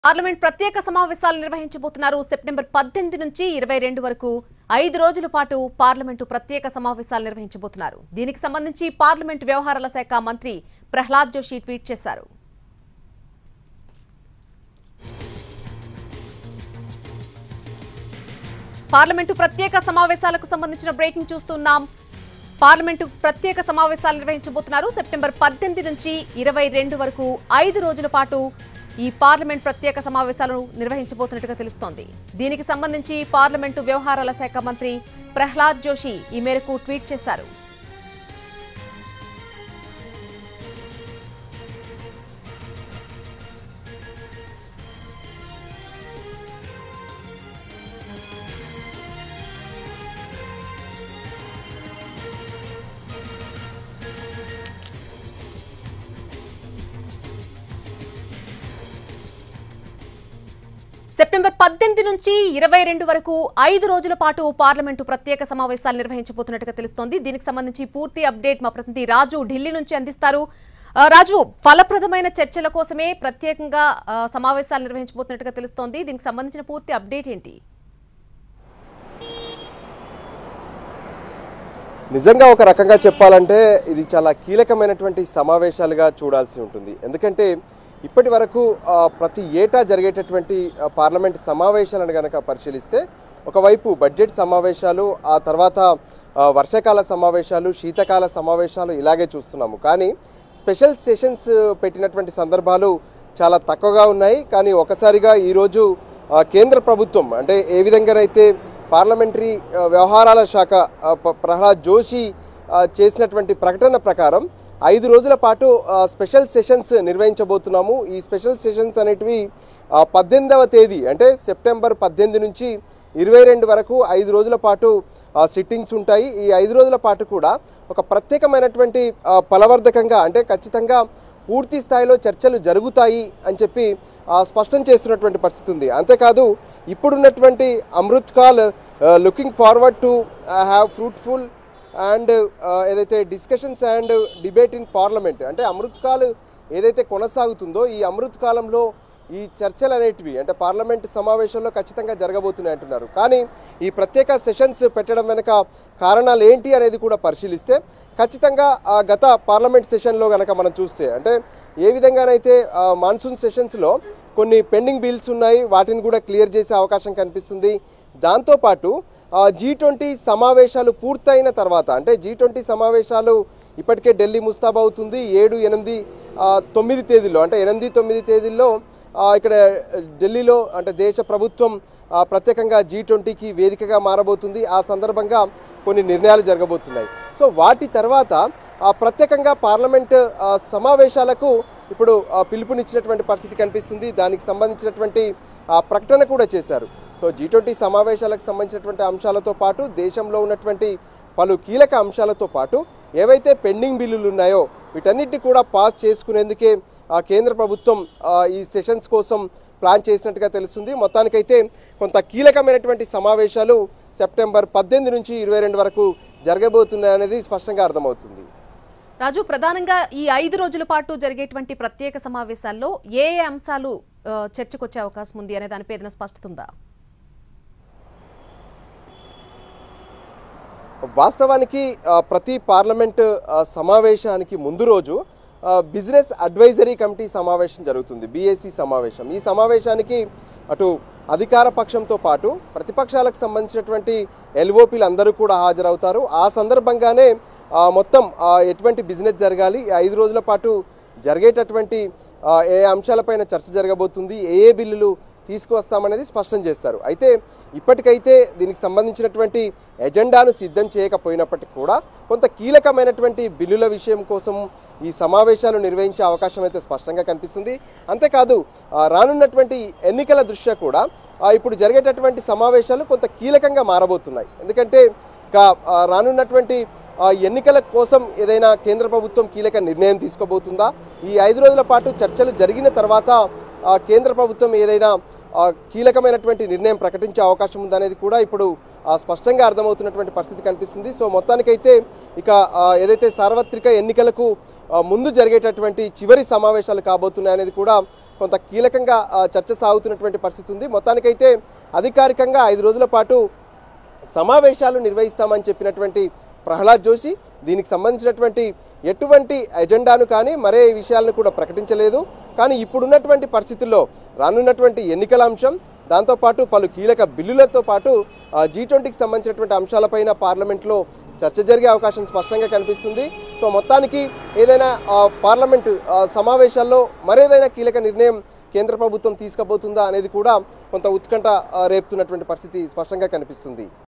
Parliament ప్రత్యేక సమావేశాలు నిర్వహించబోతున్నారు. September 18 నుంచి 22 వరకు 5 రోజుల పాటు పార్లమెంటు ప్రత్యేక సమావేశాలు నిర్వహించబోతున్నారు. దీనికి సంబంధించి పార్లమెంట్ వ్యవహారాల శాఖ మంత్రి ప్రహ్లాద్ జోషి ట్వీట్ చేశారు. పార్లమెంటు ప్రత్యేక సమావేశాలకు సంబంధించిన బ్రేకింగ్ చూస్తున్నాం. పార్లమెంటు ప్రత్యేక సమావేశాలు నిర్వహించబోతున్నారు. సెప్టెంబర్ 18 నుంచి 22 వరకు 5 రోజుల పాటు ఈ పార్లమెంట్ ప్రత్యేక సమావేశాలను నిర్వహించబోతున్నట్టుగా తెలుస్తోంది. దీనికి సంబంధించి పార్లమెంటు వ్యవహారాల శాఖ మంత్రి ప్రహ్లాద్ జోషి ఈ మేరకు ట్వీట్ చేశారు. సెప్టెంబర్ 18 నుంచి 22 వరకు 5 రోజుల పాటు పార్లమెంటు ప్రత్యేక సమావేశాలు నిర్వహించబోతున్నట్టుగా తెలుస్తోంది. దీనికి సంబంధించి పూర్తి అప్డేట్ మా ప్రతినిధి రాజు ఢిల్లీ నుంచి అందిస్తారు. రాజు, ఫలప్రదమైన చర్చల కోసమే ప్రత్యేకంగా సమావేశాలు నిర్వహించబోతున్నట్టుగా తెలుస్తోంది. దీనికి సంబంధించిన పూర్తి అప్డేట్ ఏంటి? నిజంగా ఒక రకంగా చెప్పాలంటే ఇది చాలా కీలకమైనటువంటి సమావేశాలుగా చూడాల్సి ఉంటుంది. ఎందుకంటే ఇప్పటి వరకు ప్రతి ఏటా జరిగేటటువంటి పార్లమెంట్ సమావేశాలను కనుక పరిశీలిస్తే ఒకవైపు బడ్జెట్ సమావేశాలు, ఆ తర్వాత వర్షాకాల సమావేశాలు, శీతాకాల సమావేశాలు ఇలాగే చూస్తున్నాము. కానీ స్పెషల్ సెషన్స్ పెట్టినటువంటి సందర్భాలు చాలా తక్కువగా ఉన్నాయి. కానీ ఒకసారిగా ఈరోజు కేంద్ర ప్రభుత్వం అంటే ఏ విధంగానైతే పార్లమెంటరీ వ్యవహారాల శాఖ ప్రహ్లాద్ జోషి చేసినటువంటి ప్రకటన ప్రకారం 5 రోజుల పాటు స్పెషల్ సెషన్స్ నిర్వహించబోతున్నాము. ఈ స్పెషల్ సెషన్స్ అనేటివి 18వ తేదీ అంటే సెప్టెంబర్ 18 నుంచి 22 వరకు 5 రోజుల పాటు సిట్టింగ్స్ ఉంటాయి. ఈ 5 రోజుల పాటు కూడా ఒక ప్రత్యేకమైనటువంటి ఫలవర్ధకంగా అంటే ఖచ్చితంగా పూర్తి స్థాయిలో చర్చలు జరుగుతాయి అని చెప్పి స్పష్టం చేస్తున్నటువంటి పరిస్థితి ఉంది. అంతేకాదు ఇప్పుడున్నటువంటి Amrit Kaal looking forward to have fruitful and ఏదైతే discussions and debate in parliament అంటే అమృత్ కాల్ ఏదైతే కొనసాగుతుందో ఈ అమృత్ కాలంలో ఈ చర్చలు అనేటివి అంటే పార్లమెంట్ సమావేశంలో ఖచ్చితంగా జరగబోతున్నాయి అంటున్నారు. కానీ ఈ ప్రత్యేక సెషన్స్ పెట్టడం వెనుక కారణాలు ఏంటి అనేది కూడా పరిశీలిస్తే ఖచ్చితంగా గత పార్లమెంట్ సెషన్లో కనుక మనం చూస్తే అంటే ఏ విధంగానైతే మాన్సూన్ సెషన్స్లో కొన్ని పెండింగ్ బిల్స్ ఉన్నాయి, వాటిని కూడా క్లియర్ చేసే అవకాశం కనిపిస్తుంది. దాంతోపాటు G20 సమావేశాలు పూర్తయిన తర్వాత అంటే G20 సమావేశాలు ఇప్పటికే ఢిల్లీ ముస్తాబవుతుంది. 7, 8, 9 తేదీల్లో అంటే 8, 9 తేదీల్లో ఇక్కడ ఢిల్లీలో అంటే దేశ ప్రభుత్వం ప్రత్యేకంగా G20కి వేదికగా మారబోతుంది. ఆ సందర్భంగా కొన్ని నిర్ణయాలు జరగబోతున్నాయి. సో వాటి తర్వాత ప్రత్యేకంగా పార్లమెంట్ సమావేశాలకు ఇప్పుడు పిలుపునిచ్చినటువంటి పరిస్థితి కనిపిస్తుంది. దానికి సంబంధించినటువంటి ప్రకటన కూడా చేశారు. సో G20 సమావేశాలకు సంబంధించినటువంటి అంశాలతో పాటు దేశంలో ఉన్నటువంటి పలు కీలక అంశాలతో పాటు ఏవైతే పెండింగ్ బిల్లులు ఉన్నాయో వీటన్నిటిని కూడా పాస్ చేసుకునేందుకే కేంద్ర ప్రభుత్వం ఈ సెషన్స్ కోసం ప్లాన్ చేసినట్టుగా తెలుస్తుంది. మొత్తానికైతే కొంత కీలకమైనటువంటి సమావేశాలు సెప్టెంబర్ 18 నుంచి 22 వరకు జరగబోతున్నాయనేది స్పష్టంగా అర్థమవుతుంది. రాజు, ప్రధానంగా ఈ 5 రోజుల పాటు జరిగేటువంటి ప్రత్యేక సమావేశాల్లో ఏ అంశాలు చర్చకొచ్చే అవకాశం ఉంది అనే దానిపై ఏదైనా స్పష్టత ఉందా? వాస్తవానికి ప్రతి పార్లమెంట్ సమావేశానికి ముందు రోజు బిజినెస్ అడ్వైజరీ కమిటీ సమావేశం జరుగుతుంది, BAC సమావేశం. ఈ సమావేశానికి అటు అధికార పక్షంతో పాటు ప్రతిపక్షాలకు సంబంధించినటువంటి LOPలు అందరూ కూడా హాజరవుతారు. ఆ సందర్భంగానే మొత్తం ఎటువంటి బిజినెస్ జరగాలి, 5 రోజుల పాటు జరిగేటటువంటి ఏ అంశాలపైన చర్చ జరగబోతుంది, ఏ బిల్లులు తీసుకువస్తామనేది స్పష్టం చేస్తారు. అయితే ఇప్పటికైతే దీనికి సంబంధించినటువంటి ఎజెండాను సిద్ధం చేయకపోయినప్పటికీ కూడా కొంత కీలకమైనటువంటి బిల్లుల విషయం కోసం ఈ సమావేశాలు నిర్వహించే అవకాశం అయితే స్పష్టంగా కనిపిస్తుంది. అంతేకాదు రానున్నటువంటి ఎన్నికల దృష్ట్యా కూడా ఇప్పుడు జరిగేటటువంటి సమావేశాలు కొంత కీలకంగా మారబోతున్నాయి. ఎందుకంటే రానున్నటువంటి ఎన్నికల కోసం ఏదైనా కేంద్ర ప్రభుత్వం కీలక నిర్ణయం తీసుకోబోతుందా, ఈ 5 రోజుల పాటు చర్చలు జరిగిన తర్వాత కేంద్ర ప్రభుత్వం ఏదైనా కీలకమైనటువంటి నిర్ణయం ప్రకటించే అవకాశం ఉందనేది కూడా ఇప్పుడు స్పష్టంగా అర్థమవుతున్నటువంటి పరిస్థితి కనిపిస్తుంది. సో మొత్తానికైతే ఇక ఏదైతే సార్వత్రిక ఎన్నికలకు ముందు జరిగేటటువంటి చివరి సమావేశాలు కాబోతున్నాయనేది కూడా కొంత కీలకంగా చర్చ సాగుతున్నటువంటి పరిస్థితి ఉంది. మొత్తానికైతే అధికారికంగా 5 రోజుల పాటు సమావేశాలు నిర్వహిస్తామని చెప్పినటువంటి ప్రహ్లాద్ జోషి దీనికి సంబంధించినటువంటి ఎటువంటి ఎజెండాను కానీ మరే విషయాలను కూడా ప్రకటించలేదు. కానీ ఇప్పుడున్నటువంటి పరిస్థితుల్లో రానున్నటువంటి ఎన్నికల అంశం, దాంతోపాటు పలు కీలక బిల్లులతో పాటు G20కి సంబంధించినటువంటి అంశాలపైన పార్లమెంట్లో చర్చ జరిగే అవకాశం స్పష్టంగా కనిపిస్తుంది. సో మొత్తానికి ఏదైనా పార్లమెంటు సమావేశాల్లో మరేదైనా కీలక నిర్ణయం కేంద్ర ప్రభుత్వం తీసుకుపోతుందా అనేది కూడా కొంత ఉత్కంఠ రేపుతున్నటువంటి పరిస్థితి స్పష్టంగా కనిపిస్తుంది.